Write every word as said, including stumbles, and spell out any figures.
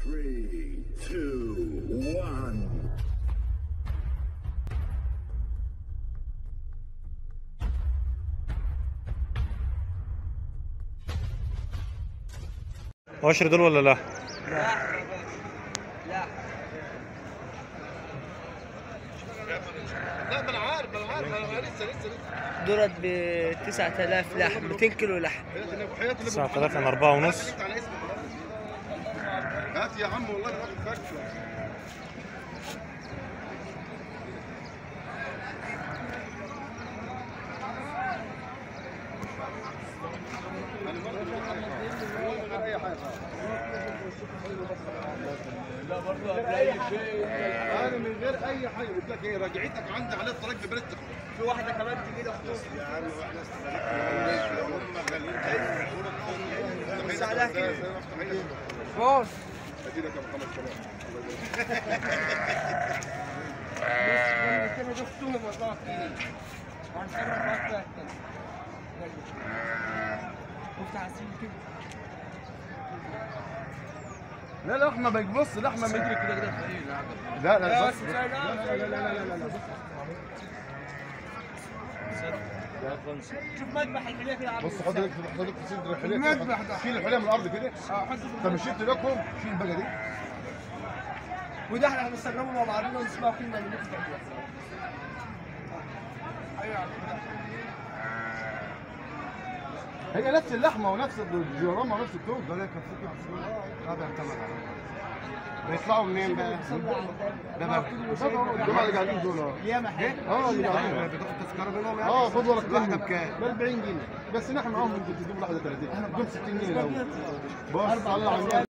three, two, one. عشر دول ولا لا؟ لا لا لا ما انا عارف ما انا عارف انا لسه لسه لسه دولت ب تسعة آلاف لحم، مئتين كيلو لحم. تسعة آلاف يعني أربعة ونص. هات يا عم والله انا باخد فكه. لا برضه قبل اي شيء انا من غير اي حاجه قلت لك ايه رجعتك عندي على الطريق ببلد في واحده كمان تجي لك يا عم واحنا استفدنا هم غاليين بس عليها كده فوز ادي لك ابو خمس آلاف بس كده شفتهم والله كتير هنصرف اكتر افتح السين كده. لا لا احنا بيبص لا احنا صدري كده كده لا لا لا بص لا لا لا لا لا لا شوف مذبح الحليه كده. بص حضرتك حضرتك في صدر الحليه المذبح ده. شيل الحليه من الارض كده اه حط طب مشيت لكم شيل بقى دي وده احنا هنستخدمه مع بعضنا ونسمعه كلنا اللي نفتح ايوه هي نفس اللحمه ونفس الديورامه ونفس التوب ده لك هذا يعتمد عليه بيطلعوا منين بقى؟ ده بقى الجماعه اللي قاعدين دول ياما حاجه اه اللي قاعدين بتاخد تذكره منهم يعني اه خد ورقه واحده بكام؟ ب أربعين جنيه بس نحن معاهم انتوا تجيبوا واحده ثلاثين دول ستين جنيه الاول بص طلع